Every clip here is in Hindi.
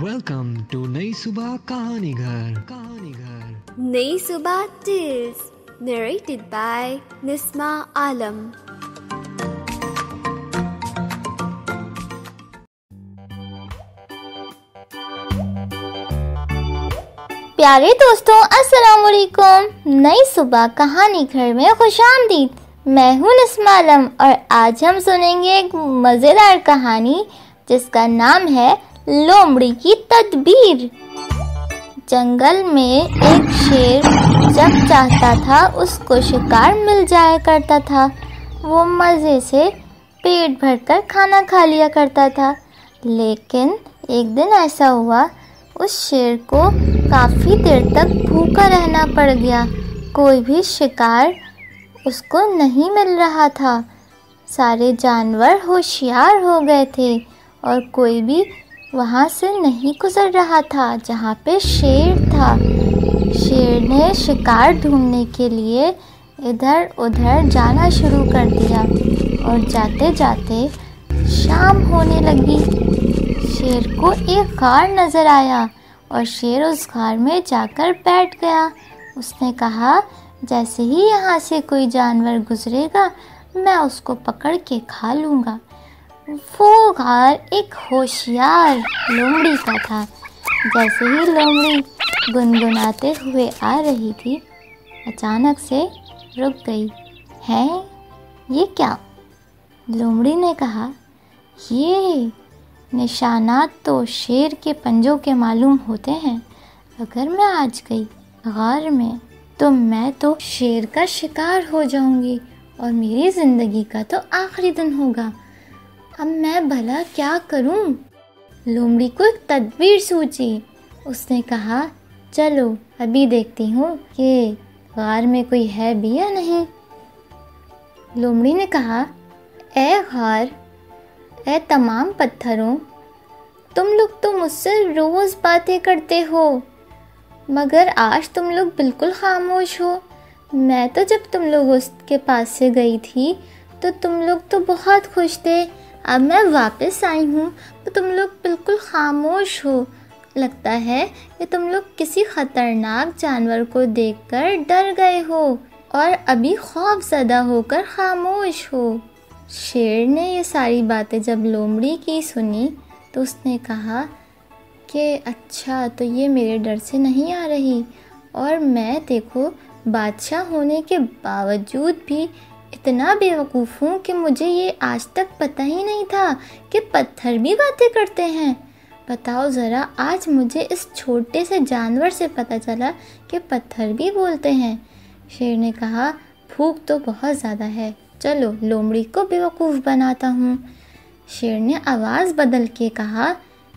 वेलकम टू नई सुबह कहानी घर। नई सुबह tales narrated by Nisma Alam. प्यारे दोस्तों, अस्सलाम वालेकुम। नई सुबह कहानी घर में खुशामदीद। मैं हूँ निस्मा आलम और आज हम सुनेंगे एक मज़ेदार कहानी जिसका नाम है लोमड़ी की तदबीर। जंगल में एक शेर जब चाहता था उसको शिकार मिल जाया करता था। वो मज़े से पेट भरकर खाना खा लिया करता था। लेकिन एक दिन ऐसा हुआ, उस शेर को काफ़ी देर तक भूखा रहना पड़ गया। कोई भी शिकार उसको नहीं मिल रहा था। सारे जानवर होशियार हो गए थे और कोई भी वहाँ से नहीं गुजर रहा था जहाँ पे शेर था। शेर ने शिकार ढूंढने के लिए इधर उधर जाना शुरू कर दिया और जाते जाते शाम होने लगी। शेर को एक गार नज़र आया और शेर उस गार में जाकर बैठ गया। उसने कहा, जैसे ही यहाँ से कोई जानवर गुजरेगा मैं उसको पकड़ के खा लूँगा। वो गार एक होशियार लोमड़ी का था। जैसे ही लोमड़ी गुनगुनाते हुए आ रही थी, अचानक से रुक गई। है ये क्या? लोमड़ी ने कहा, ये निशानात तो शेर के पंजों के मालूम होते हैं। अगर मैं आज गई गार में तो मैं तो शेर का शिकार हो जाऊंगी और मेरी ज़िंदगी का तो आखिरी दिन होगा। अब मैं भला क्या करूं? लोमड़ी को एक तदबीर सूझी। उसने कहा, चलो अभी देखती हूँ कि गार में कोई है भी या नहीं। लोमड़ी ने कहा, ए गार, ए तमाम पत्थरों, तुम लोग तो मुझसे रोज़ बातें करते हो, मगर आज तुम लोग बिल्कुल खामोश हो। मैं तो जब तुम लोग उसके पास से गई थी तो तुम लोग तो बहुत खुश थे। अब मैं वापस आई हूँ तो तुम लोग बिल्कुल खामोश हो। लगता है कि तुम लोग किसी ख़तरनाक जानवर को देखकर डर गए हो और अभी खौफज़दा होकर खामोश हो। शेर ने ये सारी बातें जब लोमड़ी की सुनी तो उसने कहा कि अच्छा, तो ये मेरे डर से नहीं आ रही, और मैं देखो बादशाह होने के बावजूद भी इतना बेवकूफ़ हूँ कि मुझे ये आज तक पता ही नहीं था कि पत्थर भी बातें करते हैं। बताओ ज़रा, आज मुझे इस छोटे से जानवर से पता चला कि पत्थर भी बोलते हैं। शेर ने कहा, भूख तो बहुत ज़्यादा है, चलो लोमड़ी को बेवकूफ़ बनाता हूँ। शेर ने आवाज़ बदल के कहा,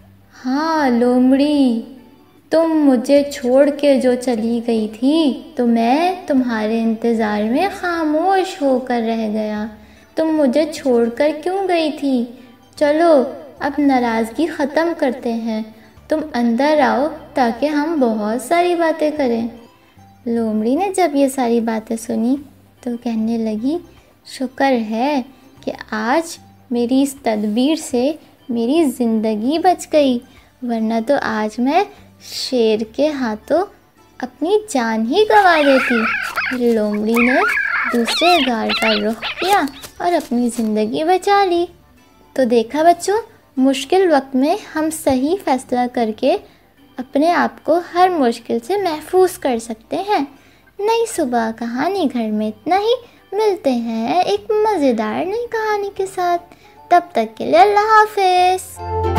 हाँ लोमड़ी, तुम मुझे छोड़ के जो चली गई थी तो मैं तुम्हारे इंतज़ार में खामोश होकर रह गया। तुम मुझे छोड़कर क्यों गई थी? चलो अब नाराज़गी ख़त्म करते हैं। तुम अंदर आओ ताकि हम बहुत सारी बातें करें। लोमड़ी ने जब ये सारी बातें सुनी तो कहने लगी, शुक्र है कि आज मेरी इस तदबीर से मेरी ज़िंदगी बच गई, वरना तो आज मैं शेर के हाथों अपनी जान ही गंवा देती। लोमड़ी ने दूसरे गार का रुख किया और अपनी ज़िंदगी बचा ली। तो देखा बच्चों, मुश्किल वक्त में हम सही फैसला करके अपने आप को हर मुश्किल से महफूज कर सकते हैं। नई सुबह कहानी घर में इतना ही। मिलते हैं एक मज़ेदार नई कहानी के साथ। तब तक के लिए अल्लाह हाफ़िज़।